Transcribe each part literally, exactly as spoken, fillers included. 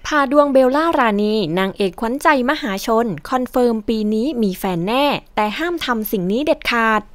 พาดวงเบลล่ารานีนางเอกขวัญใจมหาชนคอนเฟิร์มปีนี้มีแฟนแน่แต่ห้ามทำสิ่งนี้เด็ดขาด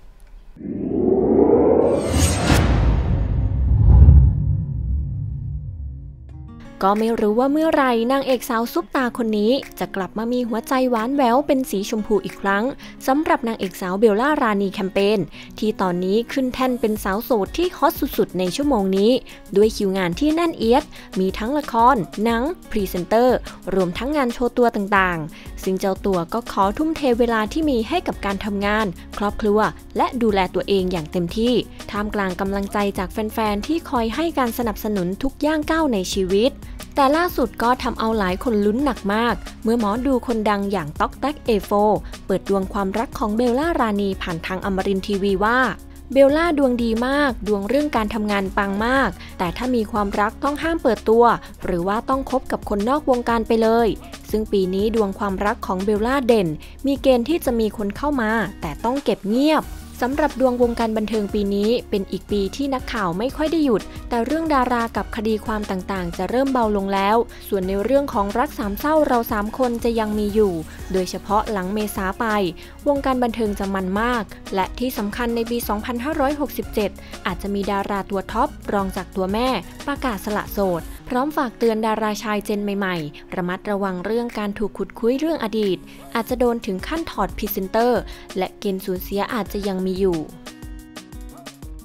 ก็ไม่รู้ว่าเมื่อไรนางเอกสาวซุปตาคนนี้จะกลับมามีหัวใจหวานแหววเป็นสีชมพูอีกครั้งสำหรับนางเอกสาวเบลล่ารานีแคมเปญที่ตอนนี้ขึ้นแท่นเป็นสาวโสดที่ฮอตสุดๆในชั่วโมงนี้ด้วยคิวงานที่แน่นเอียดมีทั้งละครหนังพรีเซนเตอร์รวมทั้งงานโชว์ตัวต่างๆซึ่งเจ้าตัวก็ขอทุ่มเทเวลาที่มีให้กับการทำงานครอบครัวและดูแลตัวเองอย่างเต็มที่ท่ามกลางกำลังใจจากแฟนๆที่คอยให้การสนับสนุนทุกย่างก้าวในชีวิตแต่ล่าสุดก็ทำเอาหลายคนลุ้นหนักมากเมื่อหมอดูคนดังอย่างต๊อกแต๊กเอโฟเปิดดวงความรักของเบลล่ารานีผ่านทางอมรินทร์ทีวีว่าเบลล่าดวงดีมากดวงเรื่องการทำงานปังมากแต่ถ้ามีความรักต้องห้ามเปิดตัวหรือว่าต้องคบกับคนนอกวงการไปเลยซึ่งปีนี้ดวงความรักของเบลล่าเด่นมีเกณฑ์ที่จะมีคนเข้ามาแต่ต้องเก็บเงียบสำหรับดวงวงการบันเทิงปีนี้เป็นอีกปีที่นักข่าวไม่ค่อยได้หยุดแต่เรื่องดารากับคดีความต่างๆจะเริ่มเบาลงแล้วส่วนในเรื่องของรักสามเศร้าเราสามคนจะยังมีอยู่โดยเฉพาะหลังเมษาไปวงการบันเทิงจะมันมากและที่สำคัญในปี สองพันห้าร้อยหกสิบเจ็ด อาจจะมีดาราตัวท็อปรองจากตัวแม่ประกาศสละโสดพร้อมฝากเตือนดาราชายเจนใหม่ๆระมัดระวังเรื่องการถูกขุดคุยเรื่องอดีตอาจจะโดนถึงขั้นถอดพรีเซนเตอร์และเกณฑ์สูญเสียอาจจะยังมีอยู่